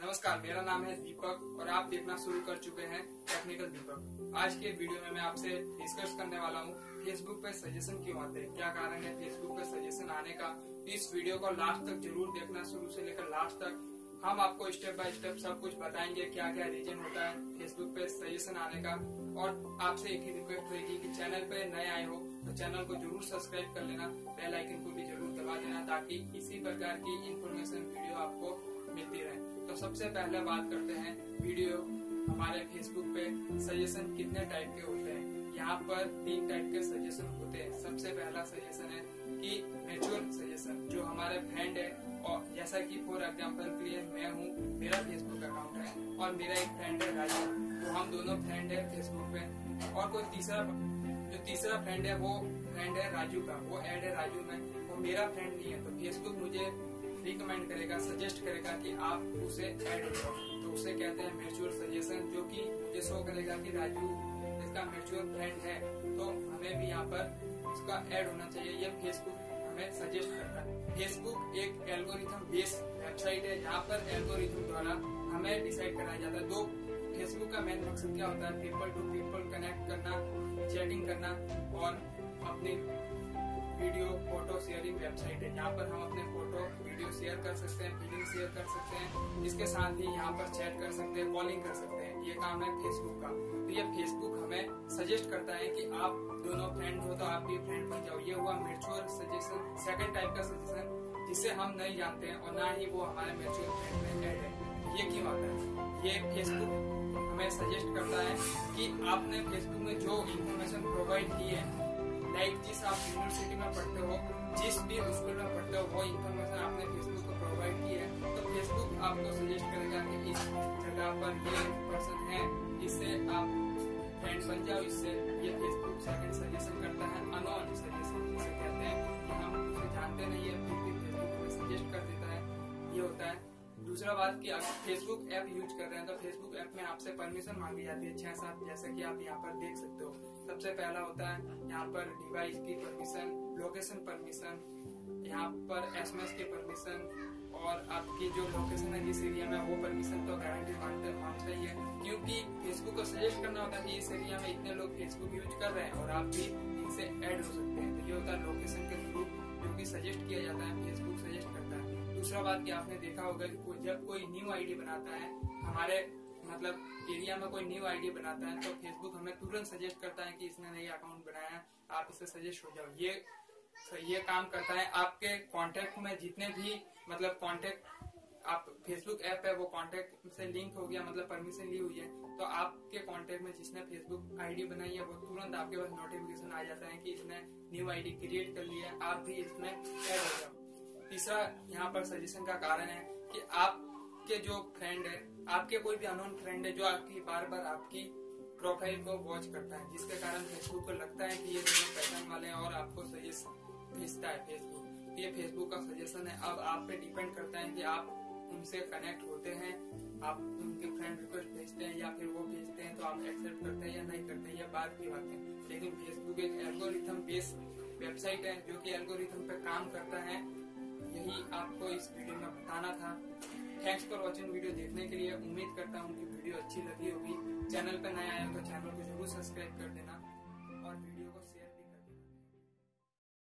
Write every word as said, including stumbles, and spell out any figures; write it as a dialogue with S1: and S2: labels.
S1: नमस्कार, मेरा नाम है दीपक और आप देखना शुरू कर चुके हैं टेक्निकल दीपक। आज के वीडियो में मैं आपसे डिस्कस करने वाला हूँ फेसबुक पे सजेशन क्यों आते हैं, क्या कारण है फेसबुक पे सजेशन आने का। इस वीडियो को लास्ट तक जरूर देखना, शुरू से लेकर लास्ट तक। हम आपको स्टेप बाय स्टेप सब कुछ बताएंगे क्या क्या रीजन होता है फेसबुक पे सजेशन आने का। और आपसे एक ही रिक्वेस्ट रहेगी कि चैनल पे नए आए हो तो चैनल को जरूर सब्सक्राइब कर लेना, बेल आइकन को भी जरूर दबा देना ताकि इसी प्रकार की इंफॉर्मेशन वीडियो आपको मिलती रहे। तो सबसे पहले बात करते हैं वीडियो हमारे फेसबुक पे सजेशन कितने टाइप के होते हैं। यहाँ पर तीन टाइप के सजेशन होते हैं। सबसे पहला सजेशन है कि म्यूचुअल सजेशन, जो हमारे फ्रेंड है, और जैसा कि फॉर एग्जांपल के लिए मैं हूँ, मेरा फेसबुक अकाउंट है और मेरा एक फ्रेंड है राजू, तो हम दोनों फ्रेंड है फेसबुक पे। और कोई तीसरा जो तीसरा फ्रेंड है वो फ्रेंड है राजू का, वो ऐड है राजू में, वो मेरा फ्रेंड नहीं है। तो फेसबुक मुझे रिकमेंड करेगा, सजेस्ट करेगा कि आप उसे ऐड हो जाओ, तो उसे कहते हैं म्यूचुअल सजेशन, जो कि मुझे शो करेगा कि राजू इसका म्यूचुअल फ्रेंड है तो हमें भी यहाँ पर उसका ऐड होना चाहिए। ये फेसबुक हमें सजेस्ट करता है। फेसबुक एक एल्गोरिथम बेस्ड वेबसाइट है जहाँ पर एल्गोरिथम द्वारा हमें डिसाइड कराया जाता है। तो फेसबुक का मेन मकसद क्या होता है? पीपल टू पीपल कनेक्ट करना, चैटिंग करना और अपनी वीडियो फोटो शेयरिंग वेबसाइट है जहाँ पर हम अपने फोटो वीडियो शेयर कर सकते हैं, फीलिंग शेयर कर सकते हैं, इसके साथ ही यहाँ पर चैट कर सकते हैं, कॉलिंग कर सकते हैं। ये काम है फेसबुक का। तो ये फेसबुक हमें सजेस्ट करता है कि आप दोनों फ्रेंड हो तो आप भी फ्रेंड बन जाओ। ये हुआ म्यूचुअल सजेशन, सेकंड टाइप का सजेशन जिसे हम नहीं जानते हैं और ना ही वो हमारे म्यूचुअल फ्रेंड में ऐड है। ये क्यों आता है? ये फेसबुक हमें सजेस्ट करता है कि आपने फेसबुक में जो इन्फॉर्मेशन प्रोवाइड की है, लाइक जिस आप यूनिवर्सिटी में पढ़ते हो, जिस भी स्कूल में पढ़ते हो, वो इन्फॉर्मेशन आपने फेसबुक को प्रोवाइड की है, तो फेसबुक आपको सजेस्ट करेगा कि इस जगह पर ये पर्सन है, इससे आप फ्रेंड बन जाओ। इससे ये फेसबुक सेकंड सजेशन करता है, अननोन सजेशन जिसे कहते हैं कि हम उसे जानते नहीं है फिर भी फेसबुक हमें सजेस्ट कर देता है। ये होता है। दूसरा बात कि आप फेसबुक ऐप यूज कर रहे हैं तो फेसबुक ऐप में आपसे परमिशन मांगी जाती है छह सात, जैसे कि आप यहाँ पर देख सकते हो। सबसे पहला होता है यहाँ पर डिवाइस की परमिशन, लोकेशन परमिशन, यहाँ पर एसएमएस की परमिशन और आपकी जो लोकेशन है जिस एरिया में वो परमिशन तो गारंटी मांगते मांगता ही है, क्योंकि फेसबुक को सजेस्ट करना होता है कि इस एरिया में इतने लोग फेसबुक यूज कर रहे हैं और आप भी इनसे ऐड हो सकते हैं। तो ये होता है लोकेशन के थ्रू जो कि सजेस्ट किया जाता है, फेसबुक सजेस्ट करता है। दूसरा बात कि आपने देखा होगा कि कोई जब कोई न्यू आईडी बनाता है, हमारे मतलब एरिया में कोई न्यू आईडी बनाता है, तो फेसबुक हमें तुरंत सजेस्ट करता है कि इसने नई अकाउंट बनाया है, आप इससे सजेस्ट हो जाओ। ये ये काम करता है आपके कांटेक्ट में जितने भी मतलब कांटेक्ट आप फेसबुक ऐप है वो कांटेक्ट से लिंक हो गया, मतलब परमिशन ली हुई है, तो आपके कांटेक्ट में जिसने फेसबुक आईडी बनाई है वो तुरंत आपके पास नोटिफिकेशन आ जाता है कि इसने न्यू आईडी क्रिएट कर ली है, आप भी इसमें ऐड हो जाओ। तीसरा यहाँ पर सजेशन का कारण है कि आपके जो फ्रेंड है, आपके कोई भी अननोन फ्रेंड है जो आपकी बार बार आपकी प्रोफाइल को वॉच करता है, जिसके कारण फेसबुक को लगता है कि ये दोनों पैटर्न वाले हैं और आपको सजेशन भेजता है फेसबुक। ये फेसबुक का सजेशन है। अब आप पे डिपेंड करता है कि आप उनसे कनेक्ट होते हैं, आप उनके फ्रेंड रिक्वेस्ट भेजते हैं या फिर वो भेजते हैं तो आप एक्सेप्ट करते हैं या नहीं करते हैं, ये बात की बात है। लेकिन फेसबुक एक एल्गोरिथम बेस्ड वेबसाइट है जो कि एल्गोरिथम पे काम करता है। यही आपको इस वीडियो में बताना था। Thanks for watching. वीडियो देखने के लिए उम्मीद करता हूँ कि वीडियो अच्छी लगी होगी। चैनल पर नए आए हो तो चैनल को जरूर सब्सक्राइब कर देना।